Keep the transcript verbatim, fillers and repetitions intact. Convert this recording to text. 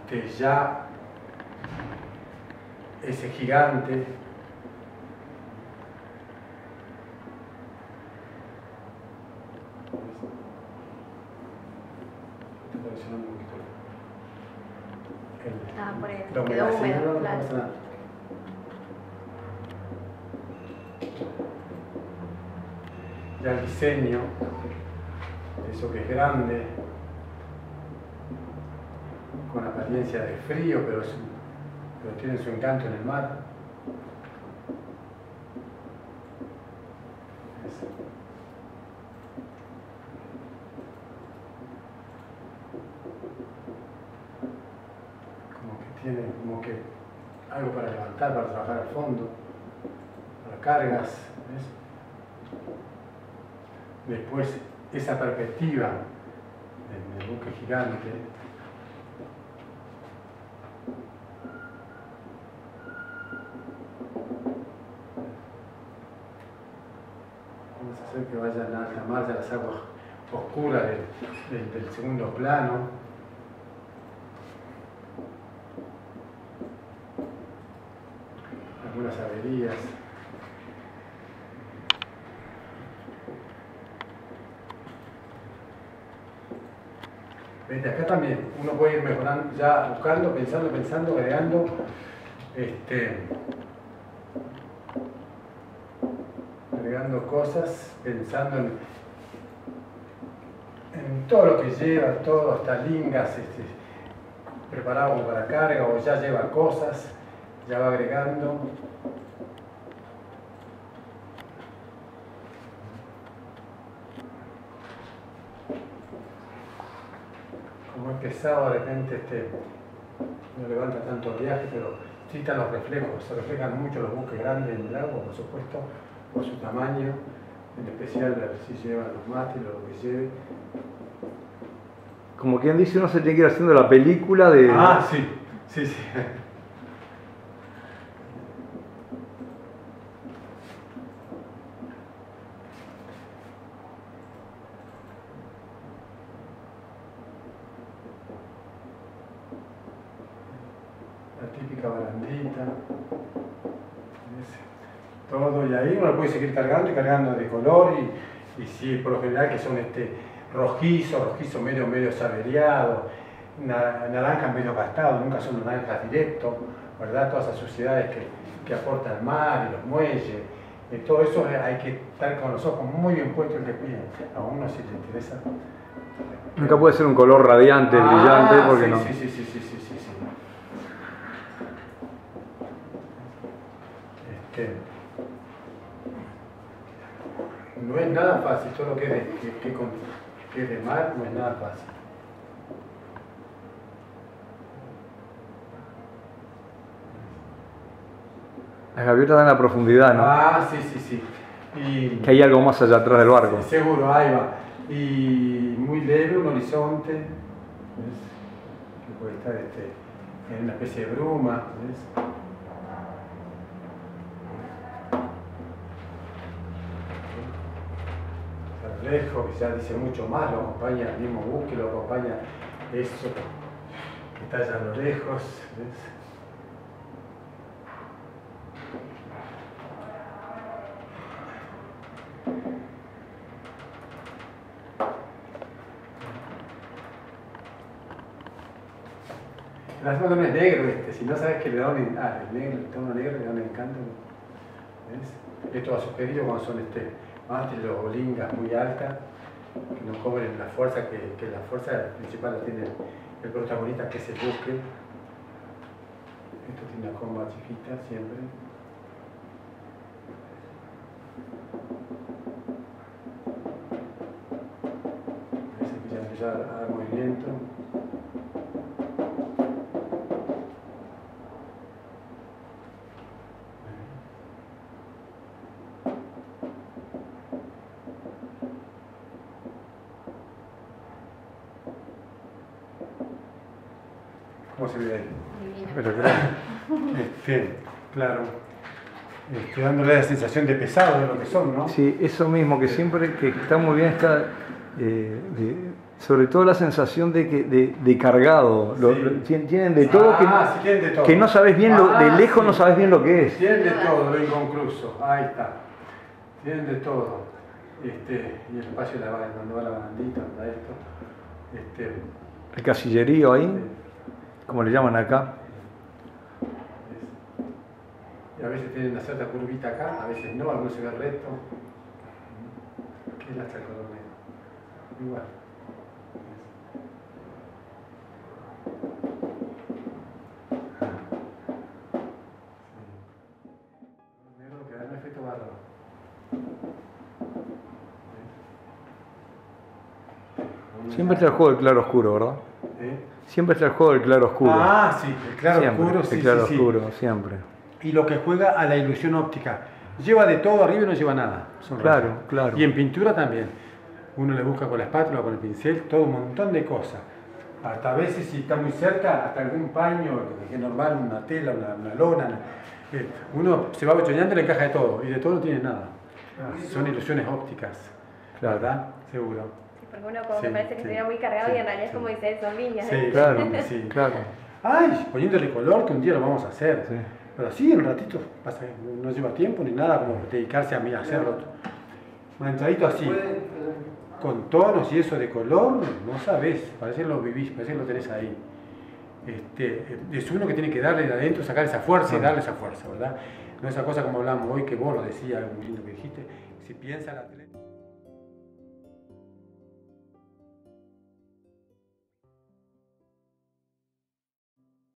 este, ya ese gigante Ah, por el, la quedó humedad, sí, húmedo, no, no claro. pasa nada. Ya el diseño, eso que es grande, con apariencia de frío, pero, es, pero tiene su encanto en el mar. Es, como que tiene como que algo para levantar, para trabajar al fondo, para cargas, ¿ves? Después esa perspectiva del, del buque gigante, vamos a hacer que vayan a alta mar, a las aguas oscuras del, del, del segundo plano. Algunas averías. Vete, acá también uno puede ir mejorando, ya buscando, pensando, pensando, agregando, este, agregando cosas, pensando en, en todo lo que lleva, todo, hasta lingas, este, preparado como para carga, o ya lleva cosas, ya va agregando. Como es pesado, de repente este, no levanta tanto el viaje, pero sí están los reflejos, se reflejan mucho los buques grandes en el agua, por supuesto, por su tamaño, en especial si llevan los mástiles o lo que lleve. Como quien dice, uno se tiene que ir haciendo la película de... Ah, sí, sí, sí. La típica barandita, todo, y ahí uno puede seguir cargando y cargando de color, y, y sí, por lo general que son este rojizo, rojizo medio, medio sabereado, na, naranja medio gastado, nunca son naranjas directos, ¿verdad? Todas esas suciedades que, que aporta el mar y los muelles, y todo eso hay que estar con los ojos muy bien puestos en el pie, a uno si le interesa. Nunca puede ser un color radiante, ah, brillante, porque sí, no... Sí, sí, sí, sí, sí, sí, sí. Este, no es nada fácil, todo lo que es de, que, que, que es de mar no es nada fácil. Las gaviotas dan la profundidad, ¿no? Ah, sí, sí, sí. Y, que hay algo más allá atrás del barco. Sí, seguro, ahí va. Y muy leve, un horizonte, ¿ves? Que puede estar este, en una especie de bruma, ¿ves? Lejos, que ya dice mucho más, lo acompaña el mismo buque, lo acompaña eso que está allá a lo lejos, ¿ves? El azul no es negro este, si no sabes que le da un, ah, el negro, el tono negro le da un encanto, ¿ves? Esto va sugerido cuando son este, mástiles o lingas muy altas, que no cobren la fuerza, que, que la fuerza principal la tiene el protagonista, que es el buque. Esto tiene una comba chiquita siempre. Ahí se empieza a empezar a dar movimiento. ¿Cómo se ve ahí? Pero claro. Este, claro. Este, dándole la sensación de pesado de lo que son, ¿no? Sí, eso mismo, que siempre que está muy bien está eh, de, Sobre todo la sensación de que de, de cargado. Lo- Sí. lo- tien- tienen de todo, Ah, que, no- sí, tienen de todo. que no sabes bien, lo, de Ah, lejos sí. no sabes bien lo que es. Tienen de todo, lo inconcluso. Ahí está. Tienen de todo. Este, y el espacio de la, donde va la barandita, donde va esto. Este, El casillerío ahí, eh, como le llaman acá. es- y a veces tienen una cierta curvita acá, a veces no, algunos se ve recto. ¿Qué es la chacolonera? Igual. Sí. Negro que da un efecto bárbaro. Siempre está el juego del claro oscuro, ¿verdad? ¿Eh? Siempre está el juego del claro oscuro. Ah, sí, el claro siempre, oscuro, sí, el claro sí, sí. oscuro, siempre. Y lo que juega a la ilusión óptica. Lleva de todo arriba y no lleva nada. Son Claro, raros. claro. Y en pintura también. Uno le busca con la espátula, con el pincel, todo un montón de cosas. Hasta a veces, si está muy cerca, hasta algún paño, que es normal, una tela, una, una lona. eh, Uno se va bochoneando y le encaja de todo. Y de todo no tiene nada. Son ilusiones ópticas. Claro. ¿Verdad? Seguro. Sí, porque uno como Sí, que parece que sí, se ve muy cargado sí, y en realidad es sí. como dice, son líneas. Sí, ¿eh? Claro, sí. claro. Ay, poniéndole color, que un día lo vamos a hacer. Sí. Pero así, en un ratito, pasa que no lleva tiempo ni nada, como dedicarse a mí a hacerlo. Manchadito así, con tonos y eso de color, no sabes, parece que lo vivís, parece que lo tenés ahí. Este, es uno que tiene que darle de adentro, sacar esa fuerza y darle esa fuerza, ¿verdad? No esa cosa como hablamos hoy, que vos lo decías, algo lindo que dijiste, si piensa la tele.